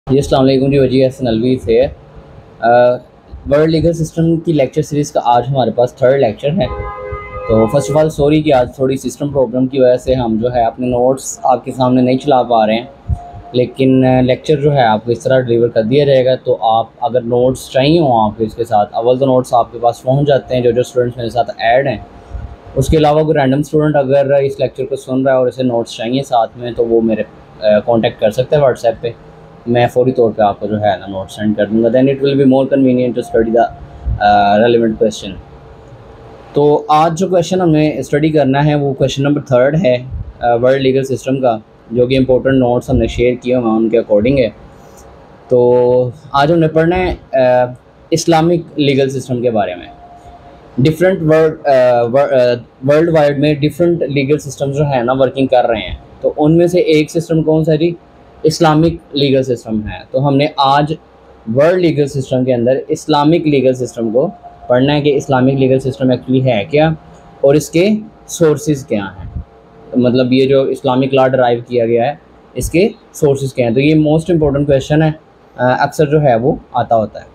जी अस्सलाम वालेकुम जी, वजी हसन अलवी से वर्ल्ड लीगल सिस्टम की लेक्चर सीरीज़ का आज हमारे पास थर्ड लेक्चर है। तो फर्स्ट ऑफ़ ऑल सॉरी कि आज थोड़ी सिस्टम प्रॉब्लम की वजह से हम जो है अपने नोट्स आपके सामने नहीं चला पा रहे हैं, लेकिन लेक्चर जो है आपको इस तरह डिलीवर कर दिया जाएगा। तो आप अगर नोट्स चाहिए हों आपको इसके साथ, अव्वल तो नोट्स आपके पास पहुँच जाते हैं जो स्टूडेंट्स मेरे साथ ऐड हैं। उसके अलावा कोई रैंडम स्टूडेंट अगर इस लेक्चर को सुन रहा है और इसे नोट्स चाहिए साथ में, तो वो मेरे कॉन्टेक्ट कर सकते हैं व्हाट्सएप पे। मैं फ़ौरी तौर पे आपको जो है ना नोट सेंड कर दूँगा। Then it will be more convenient to study the relevant question. तो आज जो क्वेश्चन हमें स्टडी करना है वो क्वेश्चन नंबर थर्ड है वर्ल्ड लीगल सिस्टम का, जो कि इम्पोर्टेंट नोट्स हमने शेयर किए हुए हैं उनके अकॉर्डिंग है। तो आज हमने पढ़ना है इस्लामिक लीगल सिस्टम के बारे में। डिफरेंट वर्ल्ड वाइड में डिफरेंट लीगल सिस्टम जो है ना वर्किंग कर रहे हैं। तो उनमें से एक सिस्टम कौन सा जी? इस्लामिक लीगल सिस्टम है। तो हमने आज वर्ल्ड लीगल सिस्टम के अंदर इस्लामिक लीगल सिस्टम को पढ़ना है कि इस्लामिक लीगल सिस्टम एक्चुअली है क्या और इसके सोर्सेज क्या हैं। मतलब ये जो इस्लामिक लॉ डराइव किया गया है, इसके सोर्सेज क्या हैं। तो ये मोस्ट इम्पोर्टेंट क्वेश्चन है, अक्सर जो है वो आता होता है।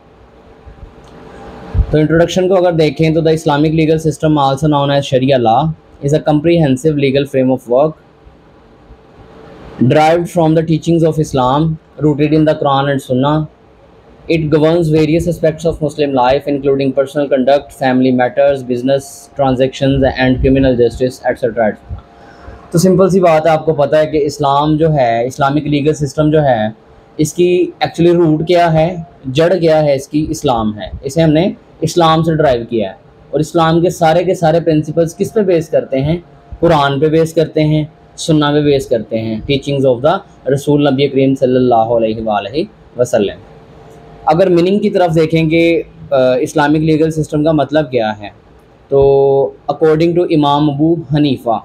तो इंट्रोडक्शन को अगर देखें तो the Islamic legal system also known as Shariah law is a comprehensive legal frame of work derived from the teachings of Islam, rooted in the Quran and Sunnah. It governs various aspects of Muslim life, including personal conduct, family matters, business transactions, and criminal justice, etc. तो simple सी बात है, आपको पता है कि इस्लाम जो है, इस्लामिक लीगल सिस्टम जो है, इसकी एक्चुअली रूट क्या है, जड़ क्या है इसकी? इस्लाम है। इसे हमने इस्लाम से ड्राइव किया है। और इस्लाम के सारे प्रिंसिपल्स किस पे बेस करते हैं? कुरान पे बेस करते हैं, सुन्ना पे बेस करते हैं, टीचिंग्स ऑफ द रसूल नबी करीम सल्लल्लाहु अलैहि वसल्लम। अगर मीनिंग की तरफ देखेंगे इस्लामिक लीगल सिस्टम का मतलब क्या है, तो अकॉर्डिंग टू इमाम अबू हनीफ़ा,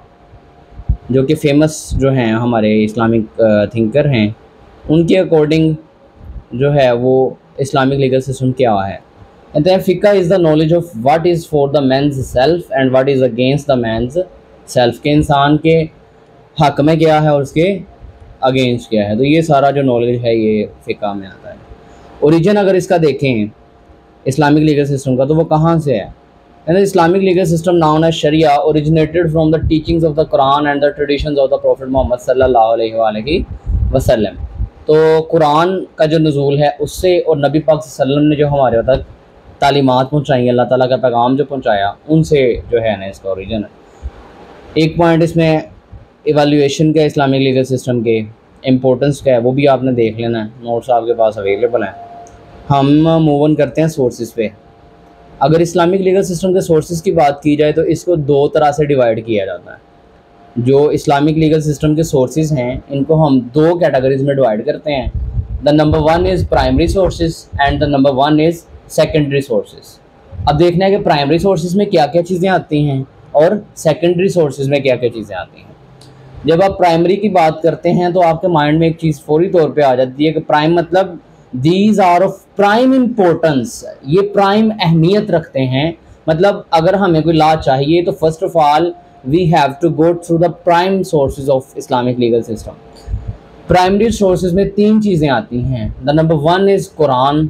जो कि फेमस जो हैं हमारे इस्लामिक थिंकर हैं, उनके अकॉर्डिंग जो है वो इस्लामिक लीगल सिस्टम क्या है। कहते हैं फ़िक़्ह is the knowledge of what is for the man's self and what is against the man's self, के इंसान के हक में क्या है और उसके अगेंस्ट क्या है। तो ये सारा जो नॉलेज है ये फ़िक़्ह में आता है। ओरिजिन अगर इसका देखें इस्लामिक लीगल सिस्टम का, तो वो कहाँ से है? यानी Islamic legal system known as sharia originated from the teachings of the Quran and the traditions of the prophet Muhammad सल्लल्लाहु अलैहि वसल्लम। तो कुरान का जो नुज़ूल है उससे, और नबी पाक सल्लल्लाहु अलैहि वसल्लम ने जो हमारे तक तालीमात पहुँचाई, अल्लाह ताला का पैगाम जो पहुँचाया, उनसे जो है ना इसका ओरिजिन है। एक पॉइंट इसमें इवैल्यूएशन का इस्लामिक लीगल सिस्टम के इम्पोर्टेंस का है, वो भी आपने देख लेना है, नोट्स आपके पास अवेलेबल हैं। हम मूव ऑन करते हैं सोर्सेज पे। अगर इस्लामिक लीगल सिस्टम के सोर्सेज की बात की जाए तो इसको दो तरह से डिवाइड किया जाता है। जो इस्लामिक लीगल सिस्टम के सोर्सेज हैं इनको हम दो कैटेगरीज में डिवाइड करते हैं। The number one is primary sources and the number one is secondary sources. अब देखना है कि प्राइमरी सोर्सेज में क्या क्या चीज़ें आती हैं और सेकेंडरी सोर्सेज में क्या क्या चीज़ें आती हैं। जब आप प्राइमरी की बात करते हैं तो आपके माइंड में एक चीज़ फौरी तौर पे आ जाती है कि प्राइम मतलब these are of prime importance, ये प्राइम अहमियत रखते हैं। मतलब अगर हमें कोई लॉ चाहिए तो first of all we have to go through the prime sources of Islamic legal system. Primary sources में तीन चीज़ें आती हैं। The number one is Quran,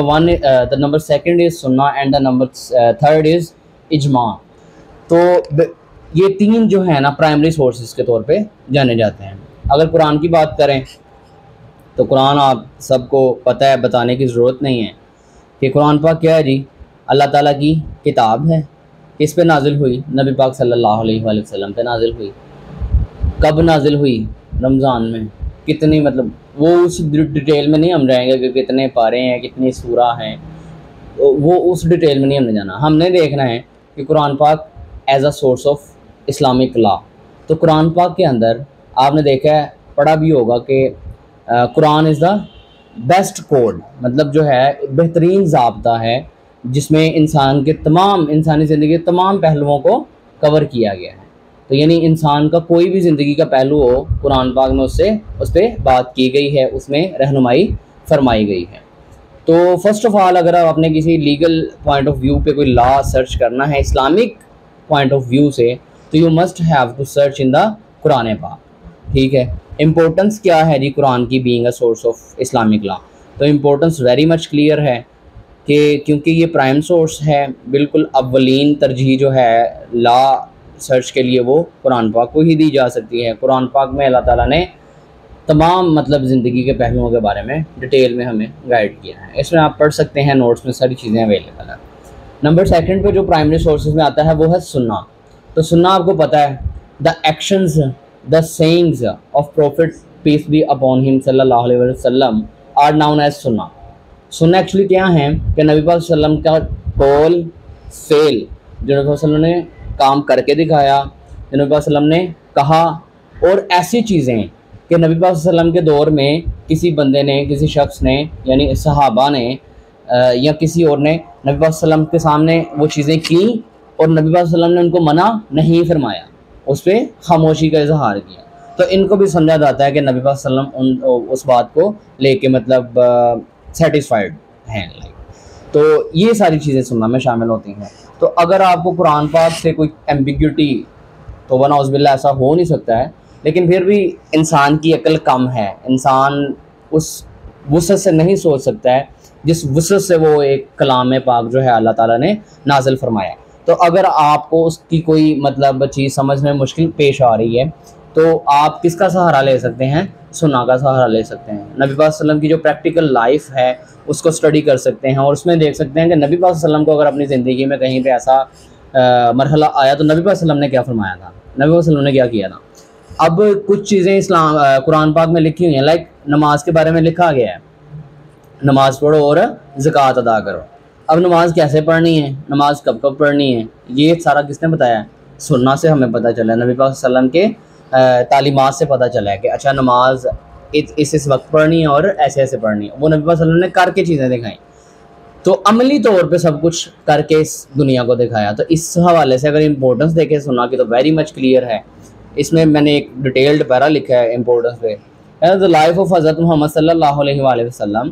the number second is Sunnah and the number third is Ijma. तो ये तीन जो है ना प्राइमरी सोर्सेज के तौर पे जाने जाते हैं। अगर कुरान की बात करें तो कुरान आप सबको पता है, बताने की ज़रूरत नहीं है कि कुरान पाक क्या है जी? अल्लाह ताला की किताब है। किस पे नाजिल हुई? नबी पाक सल्लल्लाहु अलैहि वसल्लम पे नाजिल हुई। कब नाजिल हुई? रमज़ान में। कितनी, मतलब वो उस डिटेल में नहीं हम जाएंगे कि कितने पारे हैं, कितनी सूरा हैं, वो उस डिटेल में नहीं हमने जाना। हमने देखना है कि कुरान पाक as a source of Islamic law. तो कुरान पाक के अंदर आपने देखा है, पढ़ा भी होगा कि Quran is the best code, मतलब जो है बेहतरीन ज़ाब्ता है जिसमें इंसानी ज़िंदगी के तमाम पहलुओं को कवर किया गया है। तो यानी इंसान का कोई भी ज़िंदगी का पहलू हो, कुरान पाक में उस पर बात की गई है, उसमें रहनुमाई फरमाई गई है। तो फर्स्ट ऑफ ऑल अगर आपने किसी लीगल पॉइंट ऑफ व्यू पे कोई लॉ सर्च करना है इस्लामिक पॉइंट ऑफ व्यू से, तो you must have to search in the Quran पाक। ठीक है, इम्पोर्टेंस क्या है जी कुरान की being a source of Islamic law? तो इम्पोर्टेंस वेरी मच क्लियर है कि क्योंकि ये प्राइम सोर्स है, बिल्कुल अव्वलीन तरजीह जो है लॉ सर्च के लिए वो कुरान पाक को ही दी जा सकती है। कुरान पाक में अल्लाह ताला ने तमाम मतलब ज़िंदगी के पहलुओं के बारे में डिटेल में हमें गाइड किया है। इसमें आप पढ़ सकते हैं, नोट्स में सारी चीज़ें अवेलेबल है। नंबर सेकंड पे जो प्राइमरी सोर्सेज में आता है वो है सुन्ना। तो सुन्ना आपको पता है, the actions the sayings of prophet peace be upon him सल्लल्लाहु अलैहि वसल्लम आर नाउन एज सुन्ना। सुन्ना एक्चुअली क्या है कि नबी पाक सल्लल्लाहु अलैहि वसल्लम का कॉल फेल, जो नबी पाक सल्लल्लाहु अलैहि वसल्लम ने काम करके दिखाया, जो नबी पाक सल्लल्लाहु अलैहि वसल्लम ने कहा, और ऐसी चीज़ें कि नबी पाक सल्लल्लाहु अलैहि वसल्लम के दौर में किसी बंदे ने, किसी शख्स ने यानी सहाबा ने या किसी और ने नबी पाक सल्लल्लाहु अलैहि वसल्लम के सामने वो चीज़ें की और नबी पाक सल्लल्लाहु अलैहि वसल्लम ने उनको मना नहीं फरमाया, उस पर खामोशी का इजहार किया। तो इनको भी समझा जाता है कि नबी पाक सल्लल्लाहु अलैहि वसल्लम उस बात को लेके मतलब सेटिस्फाइड हैं। तो ये सारी चीज़ें सुनना में शामिल होती हैं। तो अगर आपको कुरान पाक से कोई एम्बिग्यूटी, तो वना उज़बिल्ला ऐसा हो नहीं सकता है, लेकिन फिर भी इंसान की अक्ल कम है, इंसान उस वुसअत से नहीं सोच सकता है जिस वुसअत से वो एक कलाम पाक जो है अल्लाह ताला ने नाजिल फरमाया। तो अगर आपको उसकी कोई मतलब चीज़ समझ में मुश्किल पेश आ रही है तो आप किसका सहारा ले सकते हैं? सुन्ना का सहारा ले सकते हैं। नबी पाक सल्लम की जो प्रैक्टिकल लाइफ है उसको स्टडी कर सकते हैं और उसमें देख सकते हैं कि नबी पाक सल्लम को अगर अपनी ज़िंदगी में कहीं पे ऐसा मरहला आया तो नबी पाक सल्लम ने क्या फरमाया था, नबी पाक सल्लम ने क्या किया था। अब कुछ चीज़ें इस्लाम कुरान पाक में लिखी हुई हैं, लाइक नमाज के बारे में लिखा गया है, नमाज पढ़ो और ज़कात अदा करो। अब नमाज कैसे पढ़नी है, नमाज कब कब पढ़नी है, ये सारा किसने बताया है? सुन्ना से हमें पता चला है, नबी पाक सल्लम के तालीमात से पता चला है कि अच्छा नमाज इस वक्त पढ़नी है और ऐसे ऐसे पढ़नी है। वो नबी पाक सल्लम ने करके चीज़ें दिखाई, तो अमली तौर पे सब कुछ करके इस दुनिया को दिखाया। तो इस हवाले से अगर इम्पोर्टेंस देखें सुन्ना की तो वेरी मच क्लियर है। इसमें मैंने एक डिटेल्ड पैरा लिखा है इम्पोर्टेंस पे, द लाइफ ऑफ हज़रत मोहम्मद सल्लल्लाहु अलैहि वसल्लम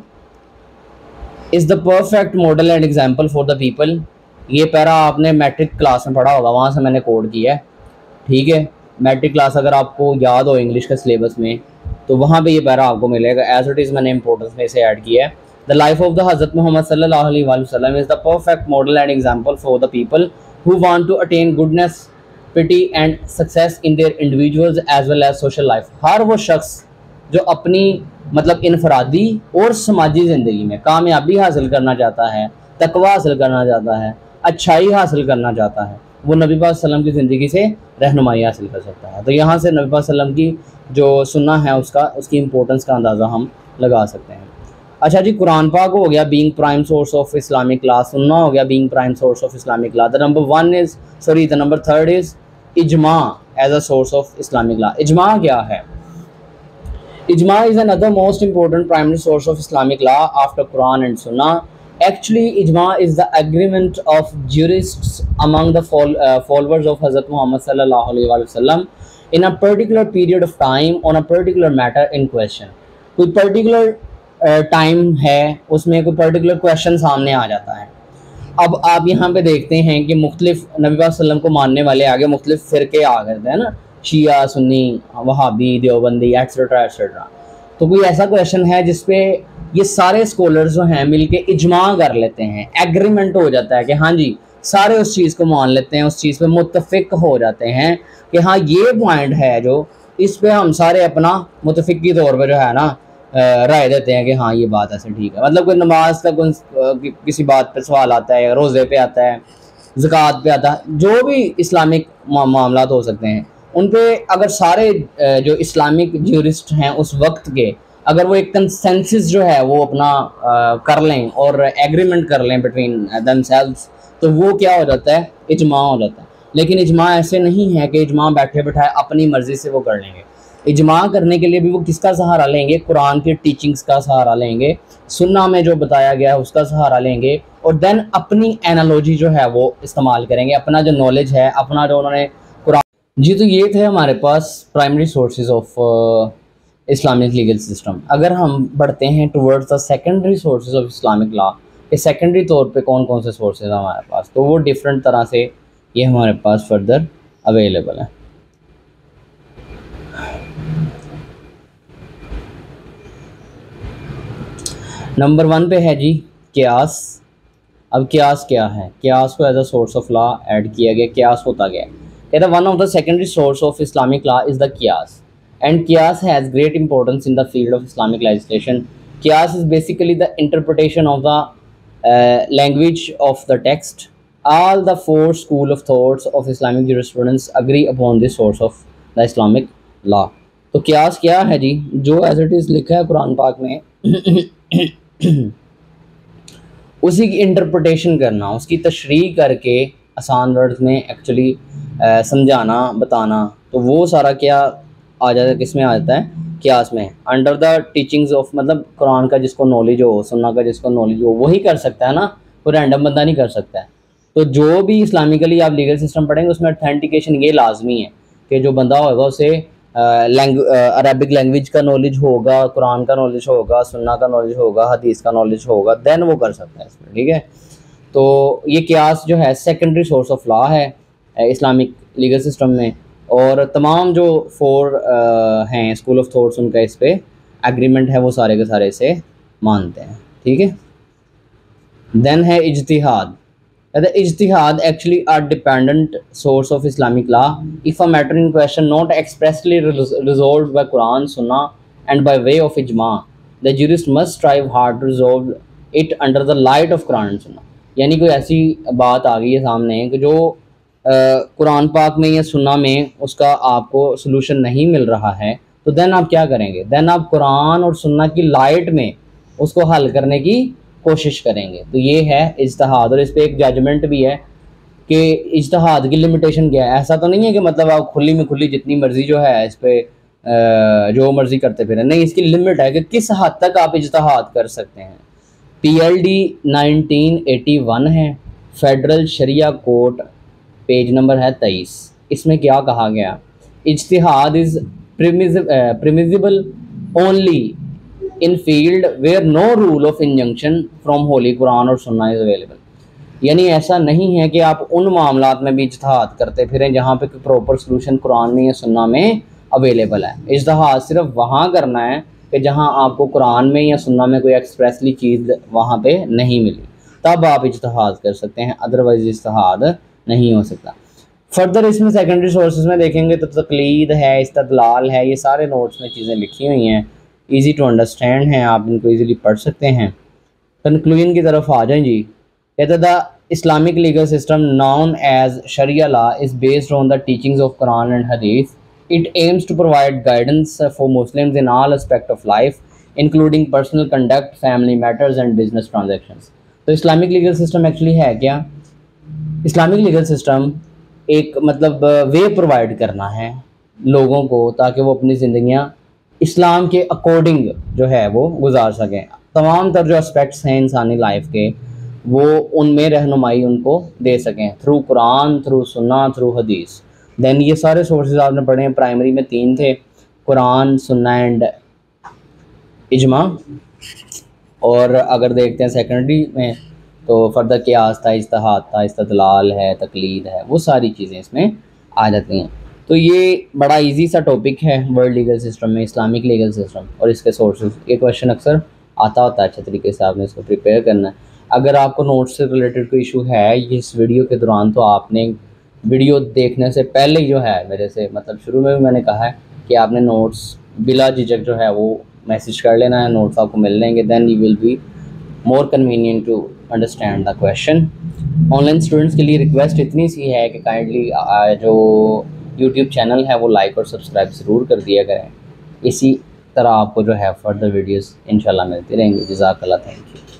is the perfect model and example for the people. ये पैरा आपने मैट्रिक क्लास में पढ़ा होगा, वहाँ से मैंने कोड किया है, ठीक है। मैट्रिक क्लास अगर आपको याद हो इंग्लिश के सिलेबस में तो वहाँ पे ये पैरा आपको मिलेगा। एज इट इज़ मैंने इंपॉर्टेंस में इसे ऐड किया है। द लाइफ ऑफ द हज़रत मोहम्मद सल्लल्लाहु अलैहि वसल्लम is the perfect model and example for the people who want to attain goodness, piety and success in their individuals as well as social life. हर वो शख्स जो अपनी मतलब इनफरादी और समाजी ज़िंदगी में कामयाबी हासिल करना चाहता है, तकवा हासिल करना चाहता है, अच्छाई हासिल करना चाहता है, वो नबी पाक सल्लम की ज़िंदगी से रहनुमाई हासिल कर सकता है। तो यहाँ से नबी पाक सल्लम की जो सुन्ना है उसकी इम्पोर्टेंस का अंदाज़ा हम लगा सकते हैं। अच्छा जी, कुरान पाक हो गया being prime source of Islamic law, Sunnah हो गया being prime source of Islamic law. The number third is Ijma as a source of Islamic law. Ijma क्या है? Ijma is another most important primary source of Islamic law after Quran and Sunnah. Actually, ijma is the agreement of jurists among the followers of Hazrat Muhammad sallallahu alaihi wasallam in a particular period of time on a particular matter in question. कोई particular time है, उसमें कोई particular question सामने आ जाता है। अब आप यहाँ पे देखते हैं कि मुख्तलिफ नबी पाक सल्लम को मानने वाले आगे मुख्तलिफ फ़िरके आ गए थे ना, शिया, सुन्नी, वहाबी, देवबंदी एक्सेट्रा एक्सेट्रा। तो कोई ऐसा क्वेश्चन है जिसपे ये सारे स्कॉलर्स जो हैं मिलके इजमा कर लेते हैं, एग्रीमेंट हो जाता है कि हाँ जी सारे उस चीज़ को मान लेते हैं, उस चीज़ पे मुत्तफिक हो जाते हैं कि हाँ ये पॉइंट है जो इस पे हम सारे अपना मुतफिकी तौर पर जो है ना राय देते हैं कि हाँ ये बात ऐसे ठीक है। मतलब कोई नमाज का किसी बात पे सवाल आता है, रोज़े पे आता है, ज़कात पे आता है, जो भी इस्लामिक मामला हो सकते हैं उन पे अगर सारे जो इस्लामिक ज्यूरिस्ट हैं उस वक्त के अगर वो एक कंसेंसस जो है वो अपना कर लें और एग्रीमेंट कर लें बिटवीन देमसेल्व्स, तो वो क्या हो जाता है? इजमा हो जाता है। लेकिन इजमा ऐसे नहीं है कि इजमा बैठे बैठाए अपनी मर्ज़ी से वो कर लेंगे। इजमा करने के लिए भी वो किसका सहारा लेंगे? कुरान की टीचिंग्स का सहारा लेंगे, सुन्ना में जो बताया गया है उसका सहारा लेंगे, और देन अपनी एनालॉजी जो है वो इस्तेमाल करेंगे, अपना जो नॉलेज है, अपना जो उन्होंने जी। तो ये थे हमारे पास primary sources of Islamic legal system. अगर हम बढ़ते हैं towards the secondary sources of Islamic law, कि सेकेंडरी तौर पे कौन कौन से सोर्सेज हैं हमारे पास, तो वो डिफरेंट तरह से ये हमारे पास फर्दर अवेलेबल है। नंबर 1 पे है जी क्यास। अब क्यास क्या है? क्यास को as a source of law add किया गया। क्यास होता गया कहता one of the secondary source of Islamic law is the Qiyas and Qiyas has great importance in the field of Islamic legislation. Qiyas is basically the interpretation of the language of the text. All the four school of thoughts of Islamic jurisprudence agree upon this source of the Islamic law। तो क्यास क्या है जी? जो as it is लिखा है कुरान पाक में उसी की इंटरप्रिटेशन करना, उसकी तशरीह करके आसान वर्ड्स में एक्चुअली समझाना, बताना। तो वो सारा क्या आ जाता है, किस में आ जाता है? क्यास में। अंडर द टीचिंग्स ऑफ, मतलब कुरान का जिसको नॉलेज हो, सुन्ना का जिसको नॉलेज हो, वही कर सकता है ना, कोई रैंडम बंदा नहीं कर सकता है। तो जो भी इस्लामिकली आप लीगल सिस्टम पढ़ेंगे उसमें ऑथेंटिकेशन ये लाजमी है कि जो बंदा होगा उसे अरबिक लैंग्वेज का नॉलेज होगा, कुरान का नॉलेज होगा, सुन्ना का नॉलेज होगा, हदीस का नॉलेज होगा, देन वो कर सकता है इसमें। ठीक है, तो ये क्यास जो है सेकेंडरी सोर्स ऑफ लॉ है इस्लामिक लीगल सिस्टम में। और तमाम जो 4 हैं स्कूल ऑफ थॉट्स, उनका इस पर एग्रीमेंट है, वो सारे के सारे इसे मानते हैं। ठीक है, देन है इज्तिहाद। The ijtihad actually are dependent source of Islamic law. If a matter in question not expressly resolved by Quran, Sunnah and by way of ijma, the jurist must strive hard to resolve it under the light of Quran and Sunnah। यानी कोई ऐसी बात आ गई है सामने कि जो कुरान पाक में या सुन्ना में उसका आपको सोल्यूशन नहीं मिल रहा है, तो देन आप क्या करेंगे? देन आप कुरान और सुन्ना की लाइट में उसको हल करने की कोशिश करेंगे। तो ये है इज्तिहाद। और इस पर एक जजमेंट भी है कि इज्तिहाद की लिमिटेशन क्या है। ऐसा तो नहीं है कि मतलब आप खुली में खुली जितनी मर्जी जो है इस पर जो मर्जी करते फिरें, नहीं, इसकी लिमिट है कि किस हद तक आप इज्तिहाद कर सकते हैं। PLD 1981 है, federal Sharia court, page number है 23। इसमें क्या कहा गया? Ijtihad is permissible only in field where no rule of injunction from holy Quran और सुन्ना इज़ अवेलेबल। यानी ऐसा नहीं है कि आप उन मामलात में भी इज्तिहाद करते फिरें जहाँ पे प्रॉपर सोल्यूशन कुरान में या सुन्ना में अवेलेबल है। इज्तिहाद सिर्फ वहाँ करना है कि जहाँ आपको कुरान में या सुन्ना में कोई एक्सप्रेसली चीज़ वहाँ पे नहीं मिली, तब आप इज्तिहाद कर सकते हैं, अदरवाइज इज्तिहाद नहीं हो सकता। फर्दर इसमें सेकेंडरी सोर्सेज में देखेंगे तो तकलीद है, इस्तदलाल है, ये सारे नोट्स में चीज़ें लिखी हुई हैं, ईजी टू अंडरस्टैंड हैं, आप इनको ईजीली पढ़ सकते हैं। कंक्लूजन की तरफ आ जाएं जी। कहते the Islamic legal system known as Shariah law is based on the teachings of Quran and Hadith. It aims to provide guidance for Muslims in all aspect of life including personal conduct, family matters and business transactions. तो Islamic legal system actually है क्या? Islamic legal system एक मतलब वे provide करना है लोगों को ताकि वो अपनी ज़िंदगियाँ इस्लाम के अकॉर्डिंग जो है वो गुजार सकें। तमाम तर जो एस्पेक्ट्स हैं इंसानी लाइफ के, वो उनमें रहनुमाई उनको दे सकें through Quran, through Sunnah, through Hadith. Then ये सारे सोर्सेज आपने पढ़े हैं। प्राइमरी में 3 थे, कुरान, सुन्ना एंड इजमा। और अगर देखते हैं सेकेंडरी में तो फर्दर क़ियास था, इज्तिहाद था, इस्तदलाल है, तकलीद है, वो सारी चीज़ें इसमें आ जाती हैं। तो ये बड़ा इजी सा टॉपिक है वर्ल्ड लीगल सिस्टम में, इस्लामिक लीगल सिस्टम और इसके सोर्सेज। ये क्वेश्चन अक्सर आता होता है, अच्छे तरीके से आपने इसको प्रिपेयर करना है। अगर आपको नोट्स से रिलेटेड कोई इशू है इस वीडियो के दौरान, तो आपने वीडियो देखने से पहले ही जो है मेरे से, मतलब शुरू में भी मैंने कहा है कि आपने नोट्स बिला झिझक जो है वो मैसेज कर लेना है, नोट्स आपको मिल लेंगे। Then you will be more convenient to understand the question. Online students के लिए रिक्वेस्ट इतनी सी है कि काइंडली जो यूट्यूब चैनल है वो लाइक और सब्सक्राइब ज़रूर कर दिया करें। इसी तरह आपको जो है फर्दर वीडियोस इंशाल्लाह मिलती रहेंगी। जज़ाकल्लाह, थैंक यू।